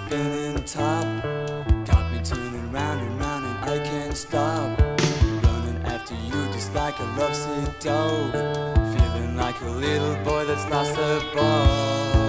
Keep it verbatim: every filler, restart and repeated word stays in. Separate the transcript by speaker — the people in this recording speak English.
Speaker 1: spinning top got me turning round and round and I can't stop. Running after you just like a lovesick dog, feeling like a little boy that's lost a ball.